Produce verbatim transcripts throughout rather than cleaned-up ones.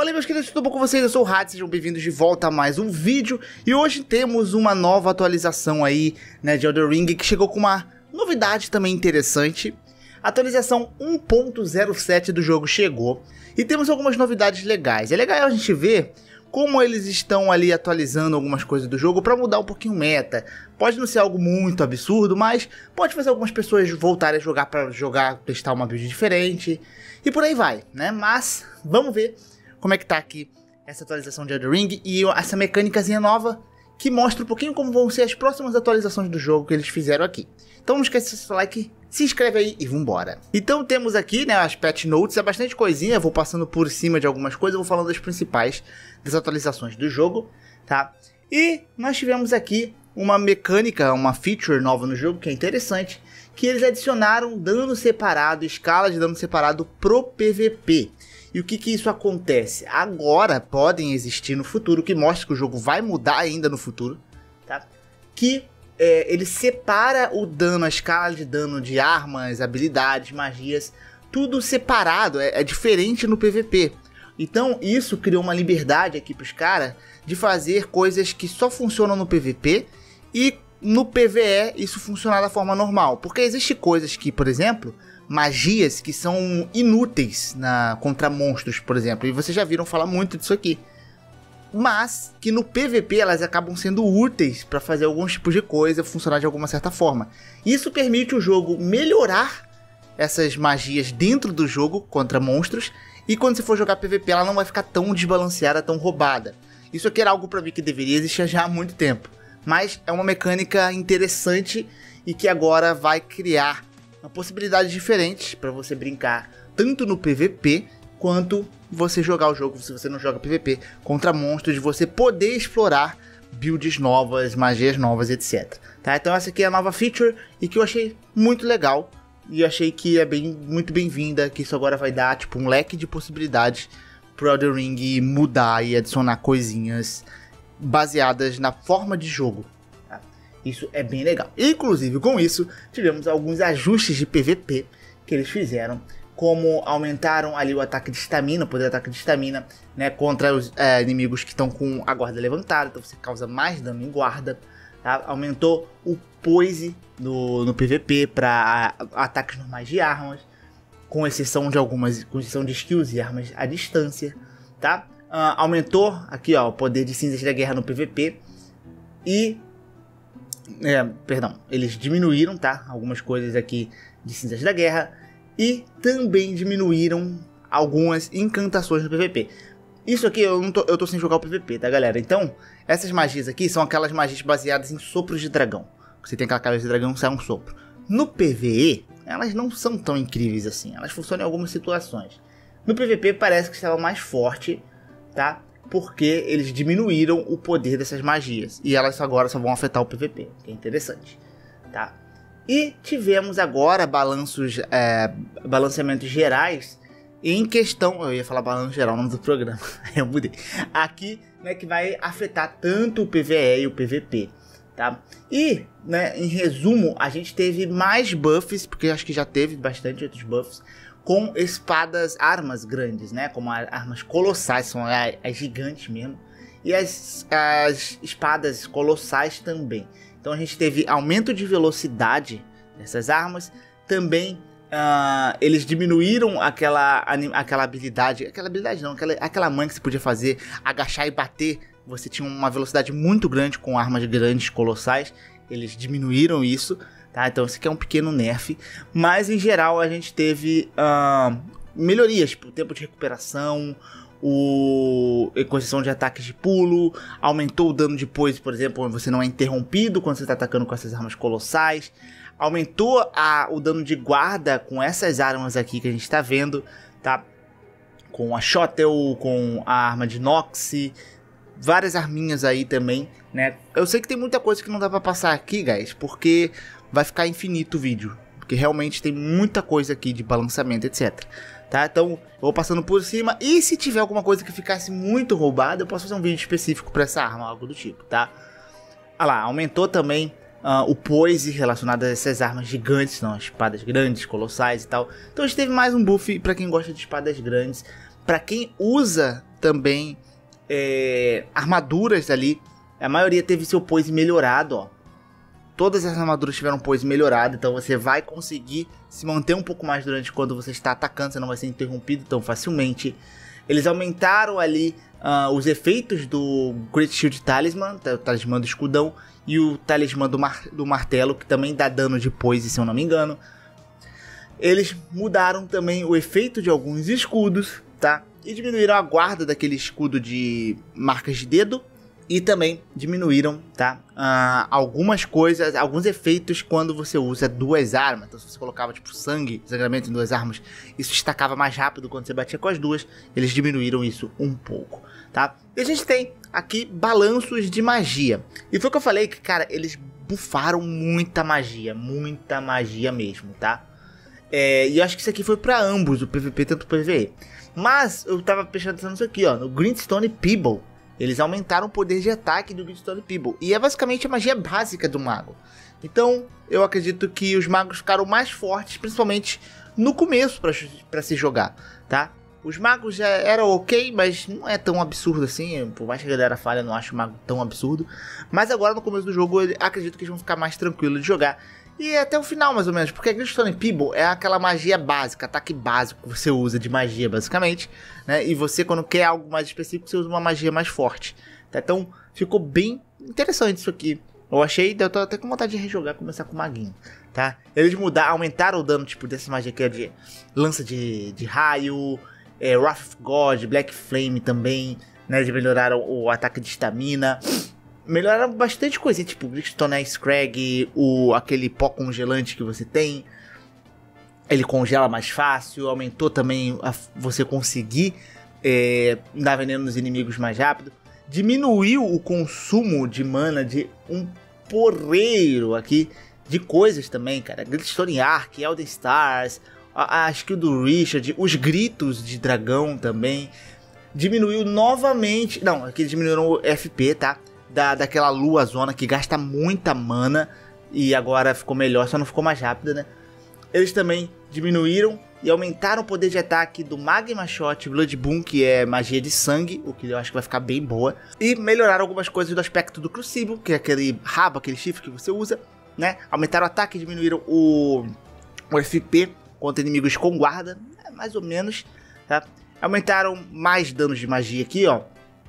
Fala aí, meus queridos, tudo bom com vocês? Eu sou o Had, sejam bem-vindos de volta a mais um vídeo. E hoje temos uma nova atualização aí, né, de Elden Ring, que chegou com uma novidade também interessante. A atualização um ponto zero sete do jogo chegou e temos algumas novidades legais. É legal a gente ver como eles estão ali atualizando algumas coisas do jogo para mudar um pouquinho o meta. Pode não ser algo muito absurdo, mas pode fazer algumas pessoas voltarem a jogar para jogar, testar uma build diferente e por aí vai, né? Mas vamos ver como é que tá aqui essa atualização de Elden Ring e essa mecânicazinha nova que mostra um pouquinho como vão ser as próximas atualizações do jogo que eles fizeram aqui. Então não esquece de seu like, se inscreve aí e vambora. Então temos aqui, né, as patch notes, é bastante coisinha, eu vou passando por cima de algumas coisas, eu vou falando das principais das atualizações do jogo, tá? E nós tivemos aqui uma mecânica, uma feature nova no jogo que é interessante, que eles adicionaram dano separado, escala de dano separado pro P V P. E o que que isso acontece? Agora podem existir no futuro, que mostra que o jogo vai mudar ainda no futuro, tá? Que é, ele separa o dano, a escala de dano de armas, habilidades, magias, tudo separado, é, é diferente no P V P. Então isso criou uma liberdade aqui para os caras de fazer coisas que só funcionam no P V P e no P V E isso funcionar da forma normal. Porque existem coisas que, por exemplo, magias que são inúteis na, contra monstros, por exemplo. E vocês já viram falar muito disso aqui. Mas que no P V P elas acabam sendo úteis para fazer alguns tipos de coisa funcionar de alguma certa forma. Isso permite o jogo melhorar essas magias dentro do jogo contra monstros. E quando você for jogar P V P ela não vai ficar tão desbalanceada, tão roubada. Isso aqui era algo para mim que deveria existir já há muito tempo. Mas é uma mecânica interessante e que agora vai criar uma possibilidade diferente para você brincar tanto no P V P quanto você jogar o jogo, se você não joga P V P, contra monstros, de você poder explorar builds novas, magias novas, etcétera. Tá? Então essa aqui é a nova feature e que eu achei muito legal e eu achei que é bem, muito bem-vinda, que isso agora vai dar tipo um leque de possibilidades pro Elden Ring mudar e adicionar coisinhas baseadas na forma de jogo. Tá? Isso é bem legal. Inclusive com isso tivemos alguns ajustes de P V P que eles fizeram, como aumentaram ali o ataque de estamina, o poder de ataque de estamina, né, contra os é, inimigos que estão com a guarda levantada, então você causa mais dano em guarda. Tá? Aumentou o poise no, no P V P para ataques normais de armas, com exceção de algumas, com exceção de skills e armas à distância, tá? Uh, aumentou aqui, ó, o poder de cinzas da guerra no P V P e, é, perdão, eles diminuíram, tá? Algumas coisas aqui de cinzas da guerra e também diminuíram algumas encantações no P V P. Isso aqui eu não tô, eu tô sem jogar o P V P, tá, galera? Então, essas magias aqui são aquelas magias baseadas em sopros de dragão. Você tem aquela cabeça de dragão, sai um sopro. No P V E, elas não são tão incríveis assim. Elas funcionam em algumas situações. No P V P parece que estava mais forte, tá? Porque eles diminuíram o poder dessas magias. E elas agora só vão afetar o P V P, que é interessante, tá? E tivemos agora balanços, é, balanceamentos gerais em questão... Eu ia falar balanço geral, o nome do programa. Eu mudei. Aqui, né, que vai afetar tanto o P V E e o P V P. Tá? E, né, em resumo, a gente teve mais buffs, porque acho que já teve bastante outros buffs, com espadas, armas grandes, né? Como armas colossais, são as, as gigantes mesmo. E as, as espadas colossais também. Então a gente teve aumento de velocidade dessas armas. Também uh, eles diminuíram aquela, aquela habilidade, aquela habilidade não, aquela, aquela manha que você podia fazer, agachar e bater. Você tinha uma velocidade muito grande com armas grandes, colossais. Eles diminuíram isso, tá? Então esse aqui é um pequeno nerf. Mas em geral a gente teve uh, melhorias, tipo o tempo de recuperação, o exceção de ataques de pulo, aumentou o dano de poise, por exemplo, você não é interrompido quando você está atacando com essas armas colossais. Aumentou a, o dano de guarda com essas armas aqui que a gente está vendo, tá? Com a Shotel, com a arma de Nox, várias arminhas aí também, né? Eu sei que tem muita coisa que não dá pra passar aqui, guys, porque vai ficar infinito o vídeo. Porque realmente tem muita coisa aqui de balanceamento, etcétera. Tá? Então, eu vou passando por cima. E se tiver alguma coisa que ficasse muito roubada, eu posso fazer um vídeo específico pra essa arma, algo do tipo, tá? Olha lá, aumentou também uh, o poise relacionado a essas armas gigantes, não, espadas grandes, colossais e tal. Então a gente teve mais um buff pra quem gosta de espadas grandes. Pra quem usa também é, armaduras ali, a maioria teve seu poise melhorado, ó. Todas as armaduras tiveram poise melhorado, então você vai conseguir se manter um pouco mais durante quando você está atacando, você não vai ser interrompido tão facilmente. Eles aumentaram ali uh, os efeitos do Great Shield Talisman, o talismã do escudão, e o talismã do, mar do martelo, que também dá dano de poise, se eu não me engano. Eles mudaram também o efeito de alguns escudos, tá? E diminuíram a guarda daquele escudo de marcas de dedo. E também diminuíram, tá? Uh, algumas coisas, alguns efeitos quando você usa duas armas. Então, se você colocava, tipo, sangue, sangramento em duas armas, isso destacava mais rápido quando você batia com as duas. Eles diminuíram isso um pouco, tá? E a gente tem aqui balanços de magia. E foi o que eu falei que, cara, eles bufaram muita magia. Muita magia mesmo, tá? É, e eu acho que isso aqui foi pra ambos, o P V P tanto o P V E. Mas eu tava prestando atenção nisso aqui, ó. No Greenstone Peeble. Eles aumentaram o poder de ataque do Greenstone Peeble. E é basicamente a magia básica do mago. Então, eu acredito que os magos ficaram mais fortes, principalmente no começo para se jogar, tá? Os magos já eram ok, mas não é tão absurdo assim. Por mais que a galera fale, eu não acho o mago tão absurdo. Mas agora, no começo do jogo, eu acredito que eles vão ficar mais tranquilos de jogar. E até o final, mais ou menos, porque a Greenstone Peeble é aquela magia básica, ataque básico que você usa de magia, basicamente, né? E você, quando quer algo mais específico, você usa uma magia mais forte, tá? Então, ficou bem interessante isso aqui. Eu achei, eu tô até com vontade de rejogar, começar com o maguinho, tá? Eles mudaram, aumentaram o dano, tipo, dessa magia aqui, de lança de, de raio, é, Wrath of God, Black Flame também, né? Eles melhoraram o ataque de estamina. Melhoraram bastante coisa, tipo o Greenstone Ice Crag, o, aquele pó congelante que você tem. Ele congela mais fácil, aumentou também a, você conseguir é, dar veneno nos inimigos mais rápido. Diminuiu o consumo de mana de um porreiro aqui de coisas também, cara. Greenstone Arc, Elden Stars, a, a skill do Richard, os gritos de dragão também. Diminuiu novamente, não, aqui diminuíram o F P, tá? Da, daquela lua zona que gasta muita mana. E agora ficou melhor, só não ficou mais rápida, né? Eles também diminuíram e aumentaram o poder de ataque do Magma Shot Blood Boom, que é magia de sangue, o que eu acho que vai ficar bem boa. E melhoraram algumas coisas do aspecto do Crucible, que é aquele rabo, aquele chifre que você usa, né? Aumentaram o ataque e diminuíram o, o F P contra inimigos com guarda, mais ou menos, tá? Aumentaram mais danos de magia aqui, ó.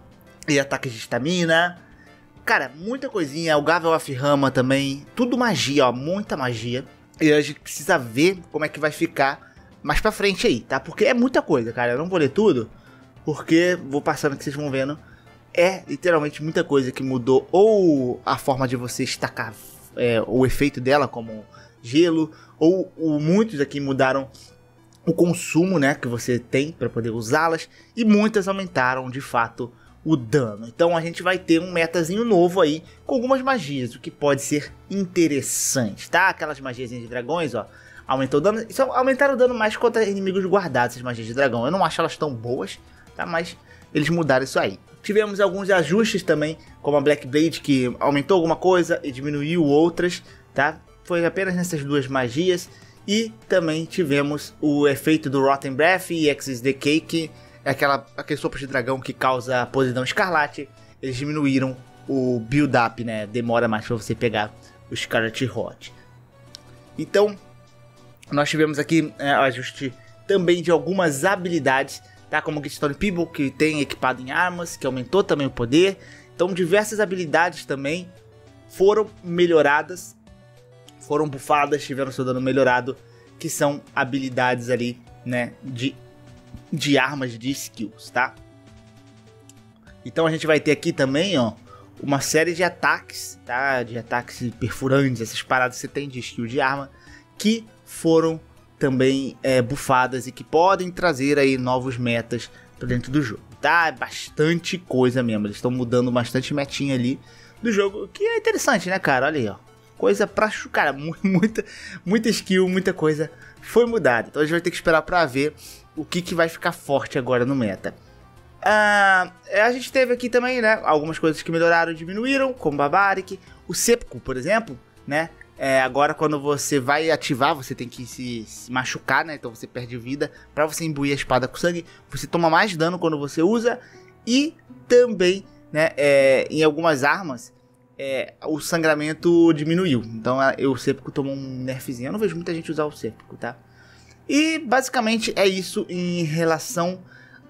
E ataques de estamina. Cara, muita coisinha, o Gavel of Rama também, tudo magia, ó, muita magia. E a gente precisa ver como é que vai ficar mais pra frente aí, tá? Porque é muita coisa, cara, eu não vou ler tudo, porque vou passando que vocês vão vendo. É literalmente muita coisa que mudou, ou a forma de você estacar é, o efeito dela, como gelo, ou, ou muitos aqui mudaram o consumo, né, que você tem para poder usá-las, e muitas aumentaram de fato o dano. Então a gente vai ter um metazinho novo aí com algumas magias, o que pode ser interessante, tá? Aquelas magias de dragões, ó, aumentou o dano. Isso aumentaram o dano mais contra inimigos guardados, essas magias de dragão. Eu não acho elas tão boas, tá? Mas eles mudaram isso aí. Tivemos alguns ajustes também, como a Black Blade, que aumentou alguma coisa e diminuiu outras, tá? Foi apenas nessas duas magias. E também tivemos o efeito do Rotten Breath e Exis Decay, que é aquela, aquele sopro de dragão que causa podridão escarlate. Eles diminuíram o build-up, né? Demora mais para você pegar o Scarlet Rot. Então, nós tivemos aqui é, o ajuste também de algumas habilidades, tá? Como o Greenstone Peeble, que tem equipado em armas, que aumentou também o poder. Então, diversas habilidades também foram melhoradas, foram bufadas, tiveram seu dano melhorado, que são habilidades ali, né? De de armas, de skills, tá? Então a gente vai ter aqui também, ó, uma série de ataques, tá? De ataques perfurantes, essas paradas que você tem de skill de arma, que foram também é, bufadas e que podem trazer aí novos metas pra dentro do jogo, tá? É bastante coisa mesmo, eles estão mudando bastante metinha ali do jogo, que é interessante, né, cara? Olha aí, ó, coisa pra... Cara, muita, muita skill, muita coisa foi mudada. Então a gente vai ter que esperar pra ver o que, que vai ficar forte agora no meta. Ah, a gente teve aqui também, né, algumas coisas que melhoraram e diminuíram, como Barbaric. O Seppuku, por exemplo, né, É, agora quando você vai ativar, você tem que se, se machucar, né? Então você perde vida. Pra você imbuir a espada com sangue, você toma mais dano quando você usa. E também, né, é, em algumas armas, é, o sangramento diminuiu. Então o Séphico tomou um nerfzinho. Eu não vejo muita gente usar o Séphico, tá? E basicamente é isso em relação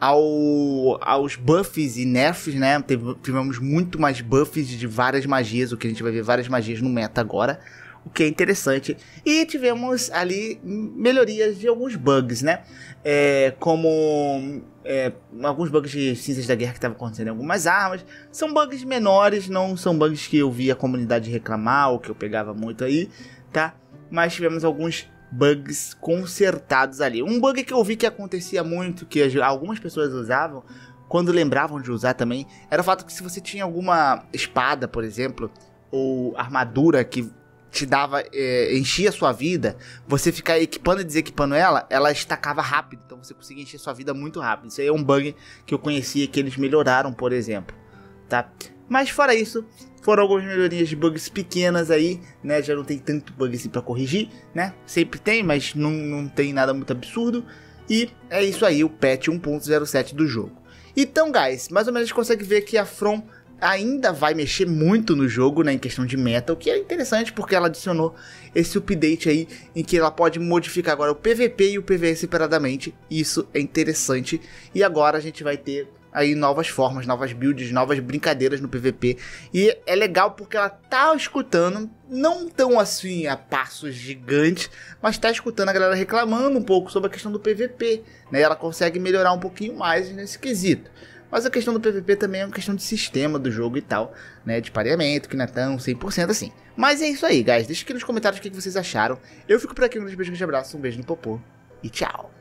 ao, aos buffs e nerfs, né? Tivemos muito mais buffs de várias magias, o que a gente vai ver várias magias no meta agora. O que é interessante. E tivemos ali melhorias de alguns bugs, né? É, como é, alguns bugs de cinzas da guerra que estavam acontecendo em algumas armas. São bugs menores, não são bugs que eu vi a comunidade reclamar ou que eu pegava muito aí, tá? Mas tivemos alguns bugs consertados ali. Um bug que eu vi que acontecia muito, que algumas pessoas usavam, quando lembravam de usar também, era o fato que se você tinha alguma espada, por exemplo, ou armadura que te dava, é, enchia a sua vida, você ficar equipando e desequipando ela, ela estacava rápido, então você conseguia encher sua vida muito rápido. Isso aí é um bug que eu conhecia que eles melhoraram, por exemplo, tá? Mas fora isso, foram algumas melhorias de bugs pequenas aí, né? Já não tem tanto bug assim pra corrigir, né? Sempre tem, mas não, não tem nada muito absurdo. E é isso aí, o patch um ponto zero sete do jogo. Então, guys, mais ou menos a gente consegue ver que a From ainda vai mexer muito no jogo, né, em questão de meta, o que é interessante porque ela adicionou esse update aí, em que ela pode modificar agora o P V P e o P V E separadamente. Isso é interessante, e agora a gente vai ter aí novas formas, novas builds, novas brincadeiras no P V P, e é legal porque ela tá escutando, não tão assim a passos gigantes, mas tá escutando a galera reclamando um pouco sobre a questão do P V P, né, ela consegue melhorar um pouquinho mais nesse quesito. Mas a questão do P V P também é uma questão de sistema do jogo e tal, né, de pareamento, que não é tão cem por cento assim. Mas é isso aí, guys, deixa aqui nos comentários o que vocês acharam. Eu fico por aqui, um grande beijo, um grande abraço, um beijo no popô e tchau!